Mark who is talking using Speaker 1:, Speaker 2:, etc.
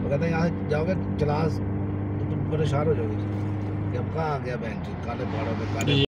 Speaker 1: कहते हैं यहाँ से जाओगे चिलास तो तुम परेशान हो जाओगे कि हम कहाँ आ गया बहन जी, काले पहाड़ों में काले